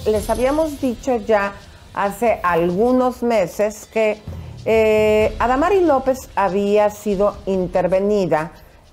les habíamos dicho ya hace algunos meses que Adamari López había sido intervenida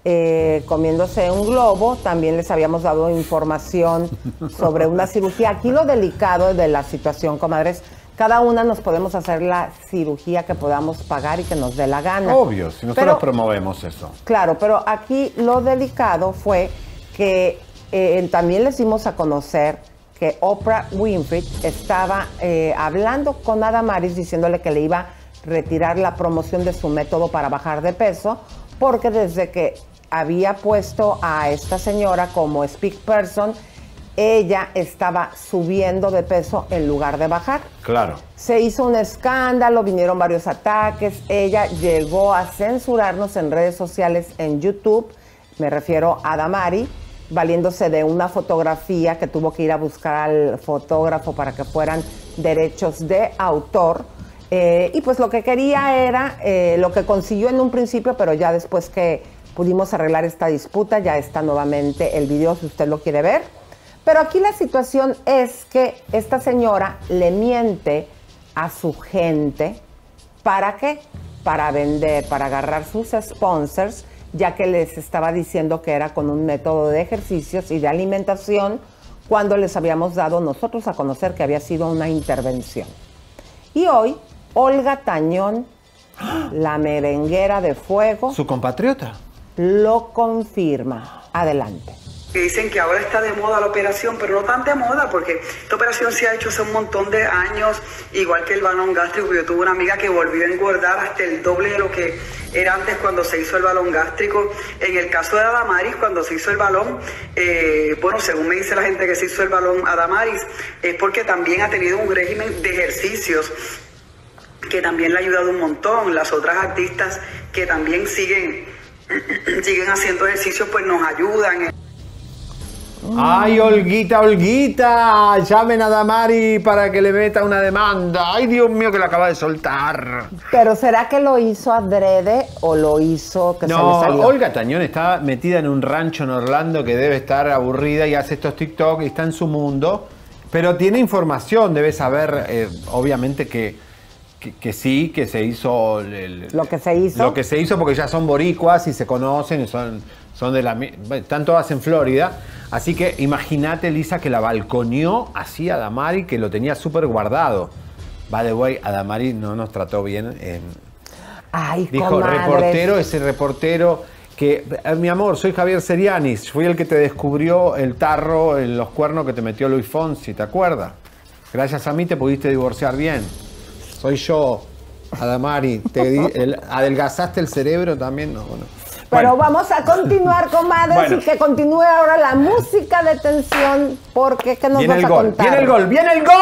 comiéndose un globo. También les habíamos dado información sobre una cirugía. Aquí lo delicado de la situación, comadres, cada una nos podemos hacer la cirugía que podamos pagar y que nos dé la gana. Obvio, si nosotros promovemos eso. Claro, pero aquí lo delicado fue que también les dimos a conocer que Oprah Winfrey estaba hablando con Adamaris diciéndole que le iba a retirar la promoción de su método para bajar de peso, porque desde que había puesto a esta señora como speak person, ella estaba subiendo de peso en lugar de bajar. Claro. Se hizo un escándalo, vinieron varios ataques. Ella llegó a censurarnos en redes sociales, en YouTube, me refiero a Adamari, valiéndose de una fotografía que tuvo que ir a buscar al fotógrafo para que fueran derechos de autor. Y pues lo que quería era lo que consiguió en un principio, pero ya después que pudimos arreglar esta disputa, ya está nuevamente el video si usted lo quiere ver. Pero aquí la situación es que esta señora le miente a su gente. ¿Para qué? Para vender, para agarrar sus sponsors, ya que les estaba diciendo que era con un método de ejercicios y de alimentación, cuando les habíamos dado nosotros a conocer que había sido una intervención. Y hoy, Olga Tañón, la merenguera de fuego, su compatriota, lo confirma. Adelante. Que dicen que ahora está de moda la operación, pero no tan de moda, porque esta operación se ha hecho hace un montón de años, igual que el balón gástrico. Yo tuve una amiga que volvió a engordar hasta el doble de lo que era antes cuando se hizo el balón gástrico. En el caso de Adamaris, cuando se hizo el balón, bueno, según me dice la gente que se hizo el balón Adamaris, es porque también ha tenido un régimen de ejercicios que también le ha ayudado un montón. Las otras artistas que también siguen haciendo ejercicios, pues nos ayudan. ¡Ay, Olguita, Olguita! Llamen a Adamari para que le meta una demanda. ¡Ay, Dios mío, que la acaba de soltar! ¿Pero será que lo hizo adrede o lo hizo que se le salió? No, Olga Tañón está metida en un rancho en Orlando que debe estar aburrida y hace estos TikTok y está en su mundo. Pero tiene información, debe saber, obviamente, que sí, que se hizo... Lo que se hizo. Lo que se hizo porque ya son boricuas y se conocen, son de la... Están todas en Florida. Así que imagínate, Lisa, que la balconeó así a Adamari, que lo tenía súper guardado. By the way, Adamari no nos trató bien. Ay, dijo, comadres. reportero, ese reportero que... mi amor, soy Javier Serianis. Fui el que te descubrió el tarro en los cuernos que te metió Luis Fonsi, ¿te acuerdas? Gracias a mí te pudiste divorciar bien. Soy yo, Adamari. ¿Adelgazaste el cerebro también? No, bueno. Pero vamos a continuar, comadres, y que continúe ahora la música de tensión, porque ¿qué nos vas a contar? ¡Viene el gol! ¡Viene el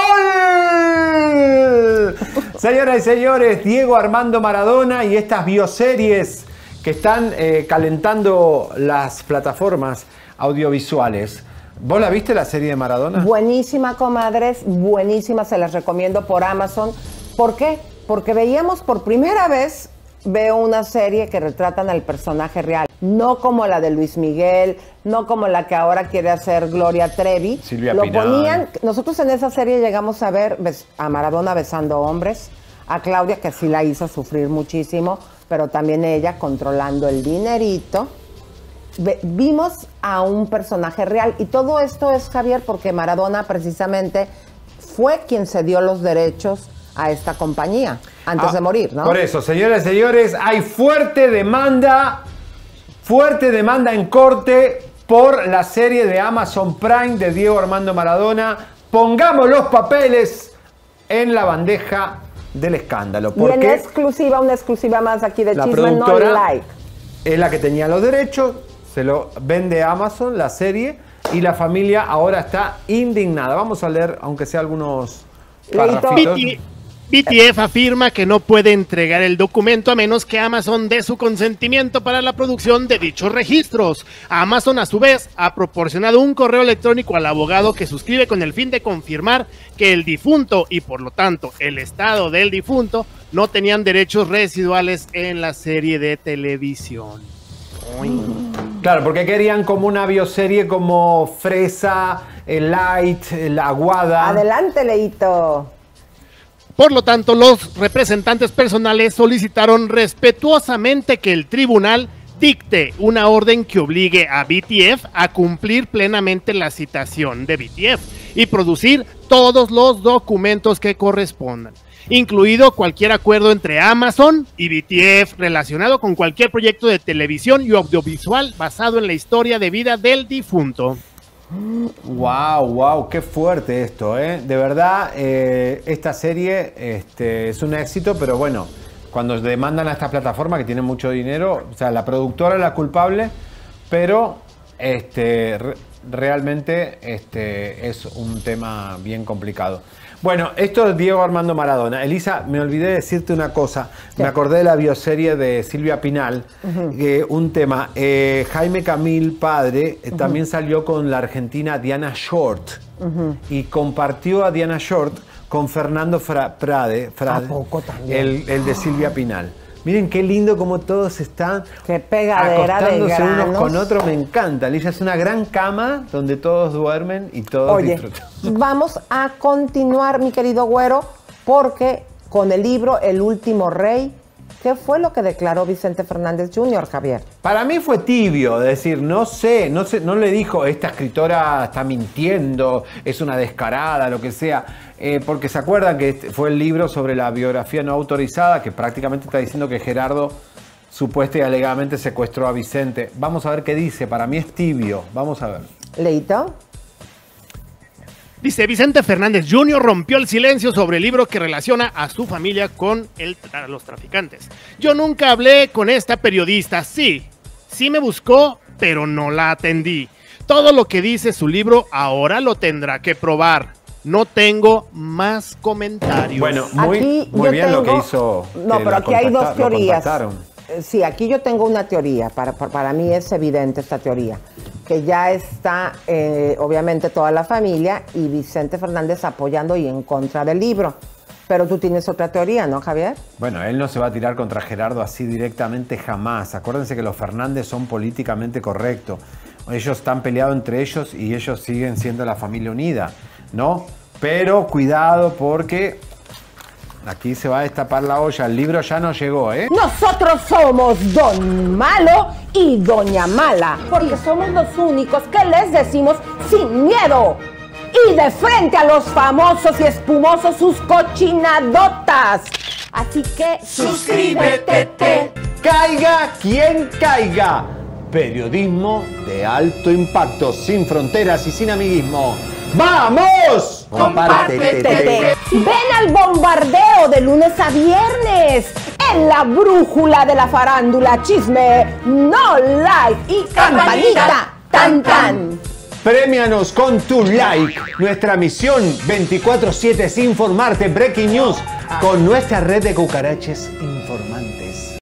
gol! Señoras y señores, Diego Armando Maradona y estas bioseries que están calentando las plataformas audiovisuales. ¿Vos la viste, la serie de Maradona? Buenísima, comadres, buenísima, se las recomiendo por Amazon. ¿Por qué? Porque veíamos por primera vez... Veo una serie que retratan al personaje real, no como la de Luis Miguel, no como la que ahora quiere hacer Gloria Trevi. Silvia Lo Pinal. ponían, nosotros en esa serie llegamos a ver a Maradona besando hombres, a Claudia, que sí la hizo sufrir muchísimo, pero también ella controlando el dinerito. Vimos a un personaje real, y todo esto es, Javier, porque Maradona precisamente fue quien se dio los derechos a esta compañía antes de morir, ¿no? Por eso, señoras y señores, hay fuerte demanda en corte por la serie de Amazon Prime de Diego Armando Maradona. Pongamos los papeles en la bandeja del escándalo. Y en exclusiva, una exclusiva más aquí de Chisme No Like. Es la que tenía los derechos, se lo vende Amazon, la serie, y la familia ahora está indignada. Vamos a leer, aunque sea algunos párrafitos. BTF afirma que no puede entregar el documento a menos que Amazon dé su consentimiento para la producción de dichos registros. Amazon, a su vez, ha proporcionado un correo electrónico al abogado que suscribe con el fin de confirmar que el difunto y, por lo tanto, el estado del difunto no tenían derechos residuales en la serie de televisión. Claro, porque querían como una bioserie como Fresa, Light, La Aguada. Adelante, Leito. Por lo tanto, los representantes personales solicitaron respetuosamente que el tribunal dicte una orden que obligue a BTF a cumplir plenamente la citación de BTF y producir todos los documentos que correspondan, incluido cualquier acuerdo entre Amazon y BTF relacionado con cualquier proyecto de televisión y audiovisual basado en la historia de vida del difunto. Wow, qué fuerte esto, ¿eh? De verdad, esta serie es un éxito, pero bueno, cuando demandan a esta plataforma que tiene mucho dinero, o sea, la productora es la culpable, pero realmente es un tema bien complicado. Bueno, esto es Diego Armando Maradona. Elisa, me olvidé decirte una cosa. ¿Qué? Me acordé de la bioserie de Silvia Pinal. Un tema. Jaime Camil, padre, también salió con la argentina Diana Short. Y compartió a Diana Short con Fernando Frade, ¿A poco también? el de Silvia Pinal. Miren qué lindo como todos están acostándose unos con otros. Me encanta, Alicia. Es una gran cama donde todos duermen y todos disfrutan. Vamos a continuar, mi querido Güero, porque con el libro El Último Rey, ¿qué fue lo que declaró Vicente Fernández Jr., Javier? Para mí fue tibio, es decir, no le dijo esta escritora está mintiendo, es una descarada, lo que sea, porque se acuerdan que fue el libro sobre la biografía no autorizada, que prácticamente está diciendo que Gerardo supuesta y alegadamente secuestró a Vicente. Vamos a ver qué dice, para mí es tibio, vamos a ver. ¿Leito? Dice, Vicente Fernández Jr. rompió el silencio sobre el libro que relaciona a su familia con los traficantes. Yo nunca hablé con esta periodista, sí me buscó, pero no la atendí. Todo lo que dice su libro ahora lo tendrá que probar. No tengo más comentarios. Bueno, muy bien lo que hizo. No, pero aquí hay dos teorías. Sí, aquí yo tengo una teoría. Para mí es evidente esta teoría. Que ya está, obviamente, toda la familia y Vicente Fernández apoyando y en contra del libro. Pero tú tienes otra teoría, ¿no, Javier? Bueno, él no se va a tirar contra Gerardo así directamente jamás. Acuérdense que los Fernández son políticamente correctos. Ellos están peleados entre ellos y ellos siguen siendo la familia unida, ¿no? Pero cuidado porque aquí se va a destapar la olla. El libro ya no llegó, ¿eh? Nosotros somos Don Malo y Doña Mala, porque somos los únicos que les decimos sin miedo y de frente a los famosos y espumosos sus cochinadotas. Así que suscríbete. Caiga quien caiga. Periodismo de alto impacto, sin fronteras y sin amiguismo. ¡Vamos! ¡Compártete! Ven al bombardeo de lunes a viernes en la brújula de la farándula, chisme, no like y campanita, tan tan. Premianos con tu like. Nuestra misión 24/7 es informarte. Breaking News con nuestra red de cucaraches informantes.